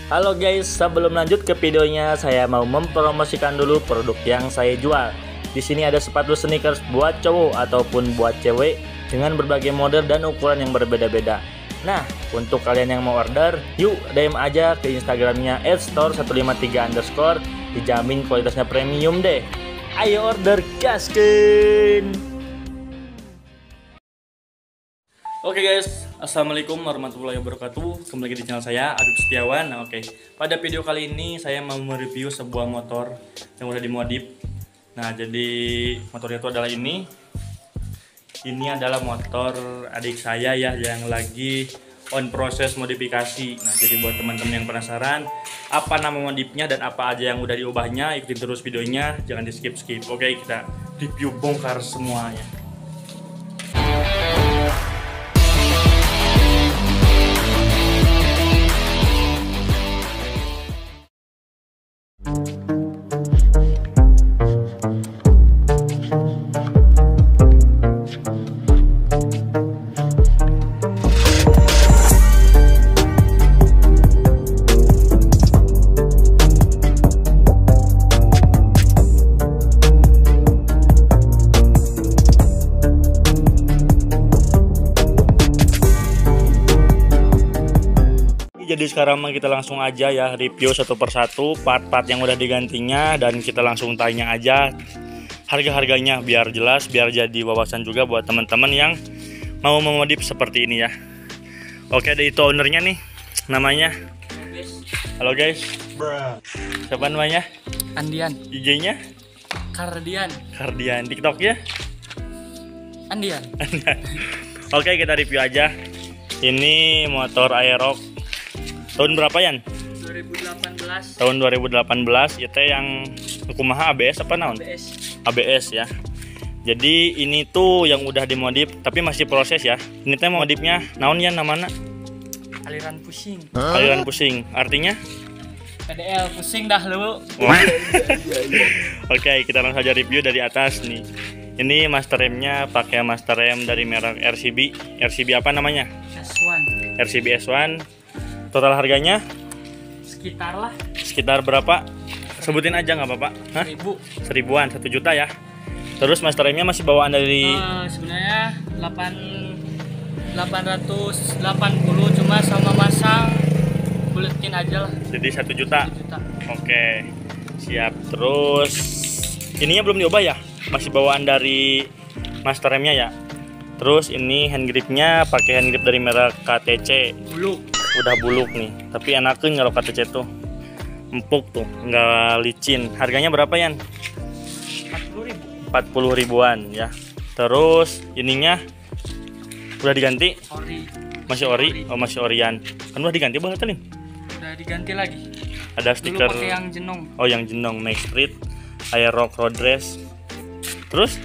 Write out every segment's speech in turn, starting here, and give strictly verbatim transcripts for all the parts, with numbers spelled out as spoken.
Halo guys, sebelum lanjut ke videonya, saya mau mempromosikan dulu produk yang saya jual. Di sini ada sepatu sneakers buat cowok ataupun buat cewek dengan berbagai model dan ukuran yang berbeda-beda. Nah, untuk kalian yang mau order, yuk D M aja ke Instagramnya et store satu lima tiga underscore, dijamin kualitasnya premium deh. Ayo order, gaskeun! Oke okay guys, assalamualaikum warahmatullahi wabarakatuh. Kembali lagi di channel saya, Adib Setiawan. Nah, oke, okay. Pada video kali ini saya mau mereview sebuah motor yang udah dimodif. Nah, jadi motornya itu adalah ini. Ini adalah motor adik saya ya, yang lagi on proses modifikasi. Nah, jadi buat teman-teman yang penasaran apa nama modifnya dan apa aja yang udah diubahnya, ikutin terus videonya, jangan di skip skip. Oke, okay, kita review bongkar semuanya. Jadi sekarang kita langsung aja ya review satu persatu part-part yang udah digantinya, dan kita langsung tanya aja harga-harganya biar jelas, biar jadi wawasan juga buat teman-teman yang mau memodif seperti ini ya. Oke, ada itu ownernya nih, namanya. Halo guys. Siapa namanya? Andian. I G-nya? Kardian. Kardian. TikTok-nya? Andian. Oke, kita review aja. Ini motor Aerox tahun berapa Yan? dua ribu delapan belas. Tahun dua ribu delapan belas. Itu yang kumaha A B S apa naon? A B S. A B S ya. Jadi ini tuh yang udah dimodif tapi masih proses ya. Ini teh modifnya naon ya namanya? Aliran pusing. Aliran pusing. Artinya? P D L pusing dah lu. Oke, kita langsung saja review dari atas nih. Ini master remnya pakai master rem dari merek R C B. R C B apa namanya? S satu. R C B S satu. Total harganya? Sekitar lah. Sekitar berapa? Sebutin aja nggak apa-apa. Hah? Seribu. Seribuan, satu juta ya. Terus master remnya masih bawaan dari? Uh, sebenarnya delapan delapan ratus delapan puluh, cuma sama masang buletin aja lah. Jadi satu juta. satu juta. Oke, siap. Terus ininya belum diubah ya? Masih bawaan dari master remnya ya. Terus ini hand gripnya pakai hand grip dari merek K T C. Buluk. Udah buluk nih, tapi enakin kalau K T C tuh empuk tuh, nggak licin. Harganya berapa Yan? empat puluh ribu. empat puluh ribuan ya. Terus ininya udah diganti? Ori. Masih ori? Oh, masih orian. Kan udah diganti boleh Telin? Udah diganti lagi. Ada stiker. Dulu pakai yang jenong. Oh, yang jenong Max Street, Aerox Road Race. Terus?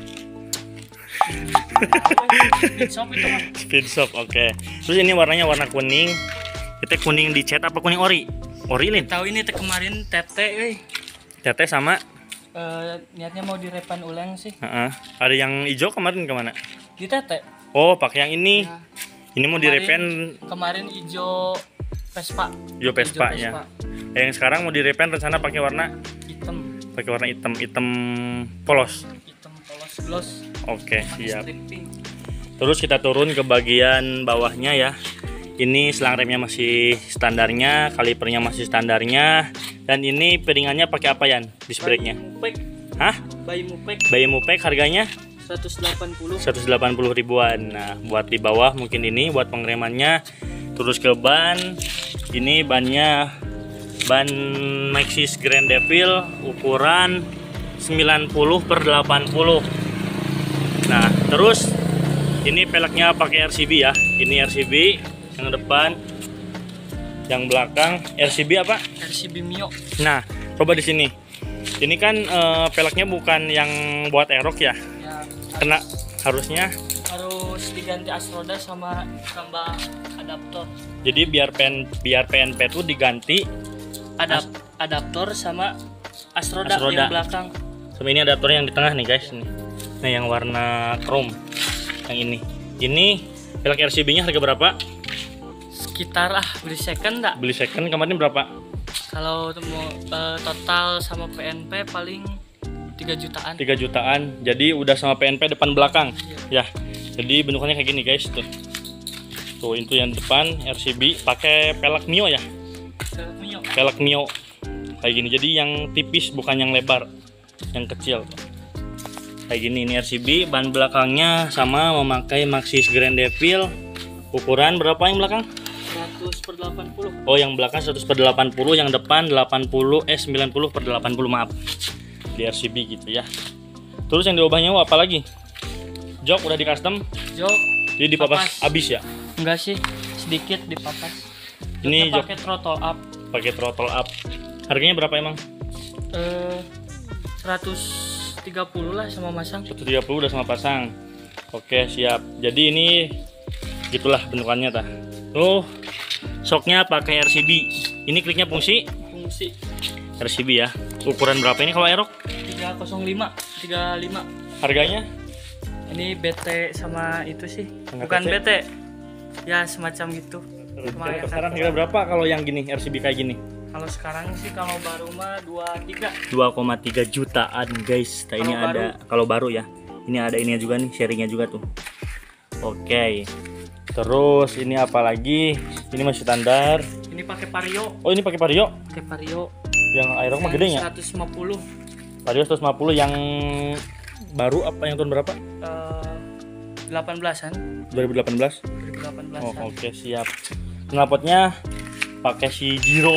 Speed shop itu mah. Speed shop, oke. Okay. Terus ini warnanya warna kuning. Kita kuning dicat apa kuning ori? Ori Lin? Tahu ini teh kemarin tete euy. Tete sama? Uh, niatnya mau direpan ulang sih. Uh-uh. Ada yang hijau kemarin kemana? Di tete. Oh, pakai yang ini. Nah, ini mau direpen. Kemarin hijau Vespa. Hijau Vespa, ya. Yang sekarang mau direpen rencana pakai warna hitam. Pakai warna hitam, hitam polos. Hitam polos gloss. Oke, siap. Terus kita turun ke bagian bawahnya ya. Ini selang remnya masih standarnya, kalipernya masih standarnya, dan ini piringannya pakai apa Yan? Disc brake-nya? Hah? Bayi Mupek. Bayi Mupek harganya? seratus delapan puluh. seratus delapan puluh ribuan. Nah, buat di bawah mungkin ini buat pengeremannya. Terus ke ban. Ini bannya ban Maxxis Grand Devil ukuran sembilan puluh per delapan puluh. Nah, terus ini peleknya pakai R C B ya. Ini R C B yang depan, yang belakang R C B apa? R C B Mio. Nah, coba di sini. Ini kan uh, peleknya bukan yang buat Aerox ya. Ya, Kena harusnya harus diganti asroda sama tambah adaptor. Jadi biar pen biar P N P itu diganti Adap, adaptor sama asroda, asroda yang belakang. Sama ini adaptornya yang di tengah nih guys. Nih, nah yang warna chrome. Yang ini. Ini pelek R C B-nya harga berapa? sekitar ah beli second enggak? Beli second kemarin berapa? Kalau mau uh, total sama P N P paling tiga jutaan. tiga jutaan. Jadi udah sama P N P depan belakang. Iya. Ya. Jadi bentukannya kayak gini guys tuh. Tuh itu yang depan R C B pakai pelek Mio ya. Pelek Mio. Pelek Mio. Kayak gini. Jadi yang tipis bukan yang lebar. Yang kecil tuh. Kayak gini ini R C B, ban belakangnya sama memakai Maxxis Grand Devil. Ukuran berapa yang belakang? seratus per delapan puluh. Oh, yang belakang seratus per delapan puluh, yang depan delapan puluh eh sembilan puluh per delapan puluh, maaf. Di R C B gitu ya. Terus yang diubahnya apa lagi? Jok udah di custom? Jok. Jadi dipapas habis ya? Enggak sih, sedikit dipapas. Ini jok pakai throttle up. Pakai throttle up. Harganya berapa emang? Eh seratus tiga puluh lah sama masang. seratus tiga puluh udah sama pasang. Oke, siap. Jadi ini gitulah bentukannya tah. Tuh, shocknya pakai R C B. Ini kliknya fungsi Fungsi R C B ya. Ukuran berapa ini kalau Aerox? tiga nol lima, tiga puluh lima. Harganya? Ini B T sama itu sih. Enggak Bukan P C? B T. Ya semacam gitu. Kemarin Sekarang kan- harga berapa kalau yang gini R C B kayak gini? Kalau sekarang sih kalau baru mah dua puluh tiga. dua koma tiga jutaan guys. Nah, ini Kalau ada kalau baru ya. Ini ada ininya juga nih, sharingnya juga tuh. Oke. Terus ini apa lagi? Ini masih standar. Ini pakai Vario, Oh, ini pakai Vario. pakai Vario. Yang Aerox mah gedenya. seratus lima puluh. Vario seratus lima puluh yang baru apa yang tahun berapa? Eh, delapan belasan. dua ribu delapan belas. dua ribu delapan belas. Oh, oke, siap. Knalpotnya pakai si Giro.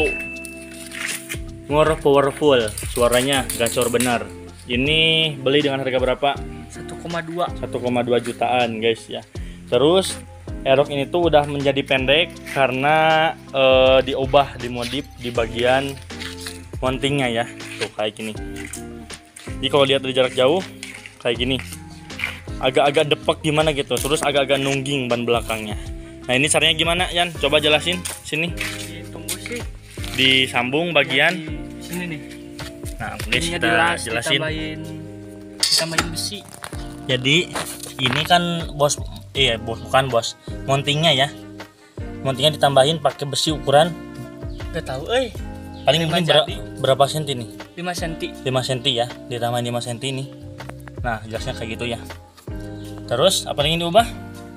More powerful, suaranya gacor benar. Ini beli dengan harga berapa? satu koma dua. satu koma dua jutaan guys ya. Terus Aerox ini tuh udah menjadi pendek karena eh, diubah, dimodif di bagian mountingnya ya. Tuh kayak gini. Jadi kalau lihat dari jarak jauh kayak gini. Agak-agak depek gimana gitu. Terus agak-agak nungging ban belakangnya. Nah, ini caranya gimana, Yan? Coba jelasin sini. Ditunggu sih. Disambung bagian. Di sini nih. Nah, guys, Ininya kita dilas, jelasin. ditambahin ditambahin besi. Jadi ini kan bos, iya bos bukan bos, mountingnya ya. Mountingnya ditambahin pakai besi ukuran Gak tahu, eh. paling lima mungkin ber- jadi. berapa senti nih? lima senti. lima senti ya, ditambahin lima senti nih. Nah, jelasnya kayak gitu ya. Terus apa lagi yang diubah?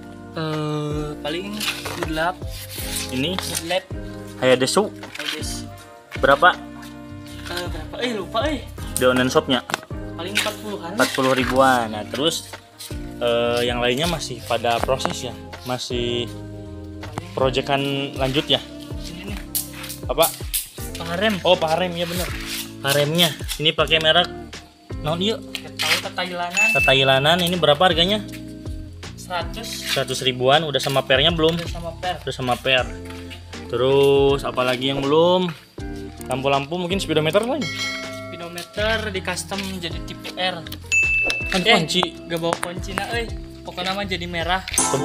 Eh, paling gelap, Ini led, Hayadesu Aides. berapa? Eh, berapa? Eh, lupa eh. Di online shopnya Paling empat puluhan. empat puluh ribuan. Nah, terus eh, yang lainnya masih pada proses ya, masih proyekan lanjut ya. Ini nih, Apa? pengerem. Oh, parem ya bener. Paremnya ini pakai merek non yuk. Gak tahu ketailanan. Thailandan ini berapa harganya? seratus seratus ribuan. Udah sama pernya belum? udah sama per. Udah sama per. Terus apalagi yang belum? Lampu-lampu mungkin speedometer lagi. Speedometer di custom jadi tipe R. Kan Eh. kunci. Gak bawa kunci nah, eh. Pokoknya mah jadi merah.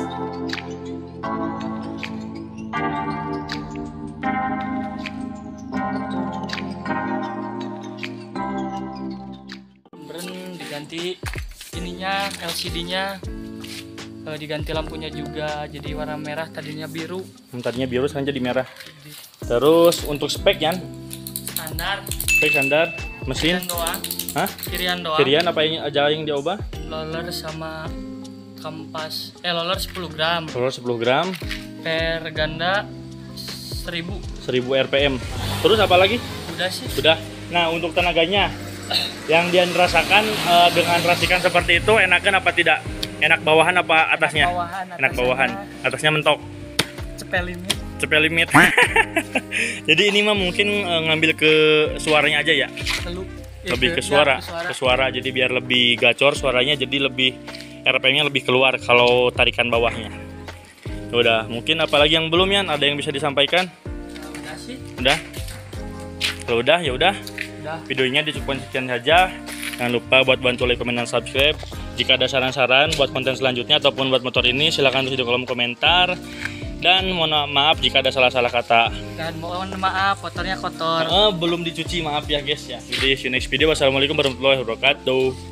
Beren diganti ininya L C D-nya, eh, diganti lampunya juga jadi warna merah, tadinya biru. Tadinya biru sekarang jadi merah. Terus untuk spek Yan, Standar spek standar, mesin, kirian doang, hah? kirian doang. Kirian apa yang aja yang diubah? Roller sama kampas, eh roller sepuluh gram, Roller sepuluh gram, per ganda seribu. seribu R P M. Terus apa lagi? Udah sih. Sudah. Nah, untuk tenaganya yang dia rasakan eh, dengan racikan seperti itu enakan apa tidak? Enak bawahan apa atasnya? Bawahan, Enak atasnya bawahan. Atasnya mentok. cepelinnya. Cepet limit. Jadi ini mah mungkin eh, ngambil ke suaranya aja ya. Telu. Ya, Lebih ke ya, suara, ke suara. ke suara. Jadi biar lebih gacor suaranya, jadi lebih R P M-nya lebih keluar kalau tarikan bawahnya. Udah, mungkin apalagi yang belum ya? Ada yang bisa disampaikan? Nah, udah sih. Udah. Kalau udah ya udah. Udah. Videonya dicukupkan sekian saja. Jangan lupa buat bantu like, komen, dan subscribe. Jika ada saran-saran buat konten selanjutnya ataupun buat motor ini, silahkan tulis di kolom komentar. Dan mohon maaf jika ada salah-salah kata. Dan mohon maaf, motornya kotor. Eh, belum dicuci, maaf ya guys ya. Jadi see you next video. Wassalamualaikum warahmatullahi wabarakatuh.